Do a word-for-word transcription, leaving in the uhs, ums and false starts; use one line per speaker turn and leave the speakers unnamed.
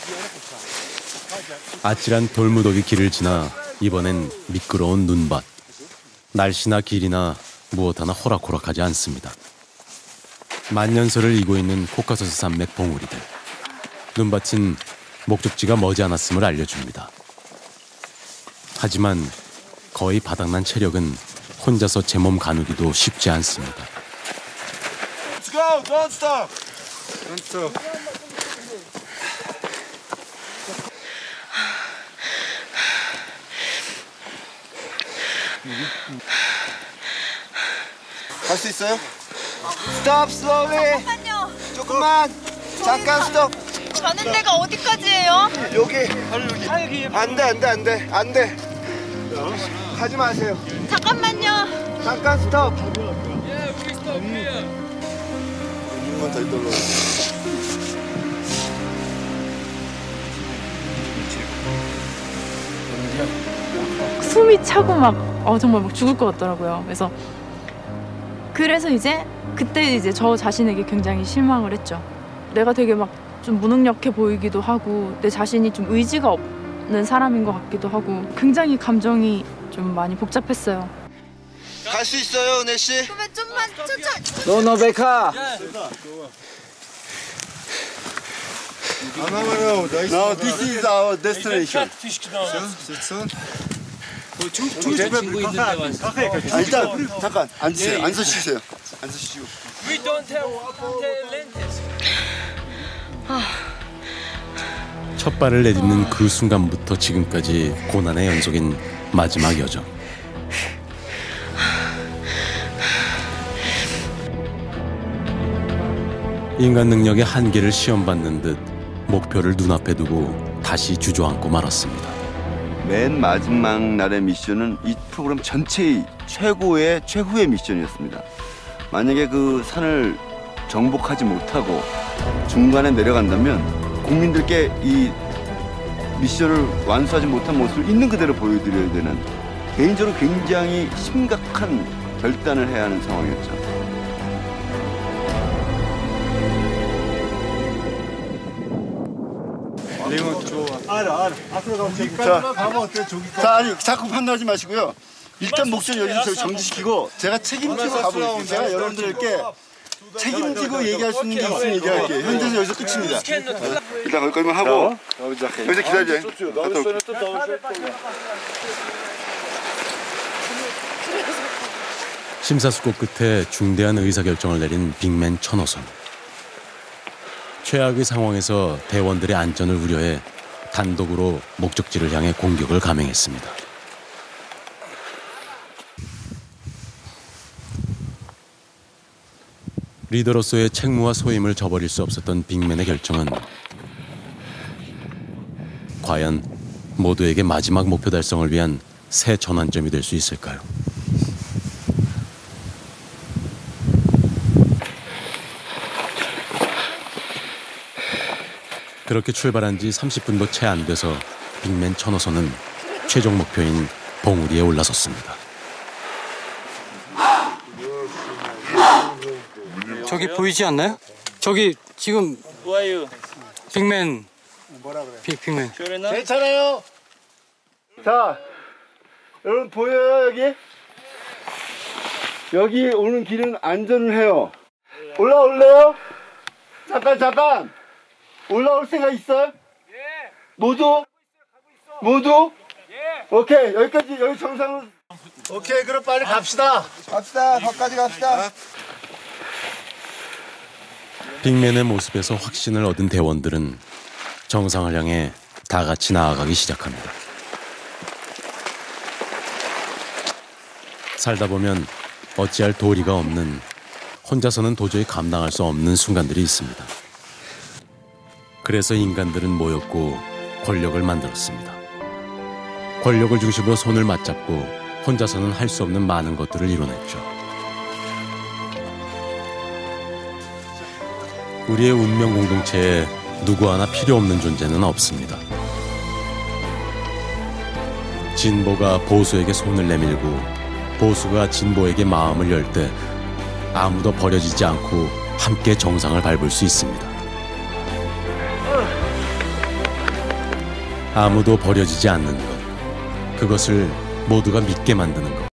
아찔한 돌무더기 길을 지나 이번엔 미끄러운 눈밭. 날씨나 길이나 무엇 하나 호락호락하지 않습니다. 만년설을 이고 있는 코카소스 산맥 봉우리들. 눈밭은 목적지가 머지않았음을 알려줍니다. 하지만 거의 바닥난 체력은 혼자서 제 몸 가누기도 쉽지 않습니다.
Let's go! Don't stop! Don't stop. 할 수 있어요? Stop slowly!
잠깐만요.
조금만! 잠깐 스톱!
가는 데가 어디까지예요?
여기! 안 돼, 안 돼, 안 돼, 안 돼! 가지 마세요.
잠깐만요.
잠깐 스톱! 한번 더 이끌러
숨이 차고 막 어, 정말 막 죽을 것 같더라고요. 그래서 그래서 이제 그때 이제 저 자신에게 굉장히 실망을 했죠. 내가 되게 막 좀 무능력해 보이기도 하고 내 자신이 좀 의지가 없는 사람인 것 같기도 하고 굉장히 감정이 좀 많이 복잡했어요.
갈 수 있어요, 은혜 씨.
그러면 좀만 천천히.
No, no, Becca. No, this is our destination. 아, 일단 잠깐 앉으세요. 앉아 쉬세요. 앉아 쉬시고.
We don't have hotel rentals.
첫 발을 내딛는 그 순간부터 지금까지 고난의 연속인 마지막 여정. 인간 능력의 한계를 시험받는 듯 목표를 눈앞에 두고 다시 주저앉고 말았습니다.
맨 마지막 날의 미션은 이 프로그램 전체의 최고의 최후의 미션이었습니다. 만약에 그 산을 정복하지 못하고 중간에 내려간다면 국민들께 이 미션을 완수하지 못한 모습을 있는 그대로 보여드려야 되는 개인적으로 굉장히 심각한 결단을 해야 하는 상황이었죠.
자, 자, 아니 자꾸 판단하지 마시고요. 일단 목소리 여기서 저기 정지시키고 제가 책임지고 가보겠습니다. 제가 여러분들께 책임지고 얘기할 수 있는 게 있으면 얘기할게요. 현재는 여기서 끝입니다. 일단 거기까지만 하고 여기서 기다려.
심사숙고 끝에 중대한 의사결정을 내린 빅맨 천호선. 최악의 상황에서 대원들의 안전을 우려해 단독으로 목적지를 향해 공격을 감행했습니다. 리더로서의 책무와 소임을 저버릴 수 없었던 빅맨의 결정은 과연 모두에게 마지막 목표 달성을 위한 새 전환점이 될 수 있을까요? 그렇게 출발한 지 삼십 분도 채 안 돼서 빅맨 천호선은 최종 목표인 봉우리에 올라섰습니다.
저기 보이지 않나요? 저기 지금 빅맨 빅, 빅맨
괜찮아요. 자, 여러분 보여요 여기? 여기 오는 길은 안전해요. 올라올래요? 잠깐 잠깐. 올라올 생각 있어요? 예. 모두? 모두? 예. 오케이 여기까지 여기 정상으로. 오케이 그럼 빨리 갑시다. 갑시다. 거기까지 갑시다.
빅맨의 모습에서 확신을 얻은 대원들은 정상을 향해 다 같이 나아가기 시작합니다. 살다 보면 어찌할 도리가 없는, 혼자서는 도저히 감당할 수 없는 순간들이 있습니다. 그래서 인간들은 모였고 권력을 만들었습니다. 권력을 중심으로 손을 맞잡고 혼자서는 할 수 없는 많은 것들을 이뤄냈죠. 우리의 운명 공동체에 누구 하나 필요 없는 존재는 없습니다. 진보가 보수에게 손을 내밀고 보수가 진보에게 마음을 열 때 아무도 버려지지 않고 함께 정상을 밟을 수 있습니다. 아무도 버려지지 않는 것, 그것을 모두가 믿게 만드는 것.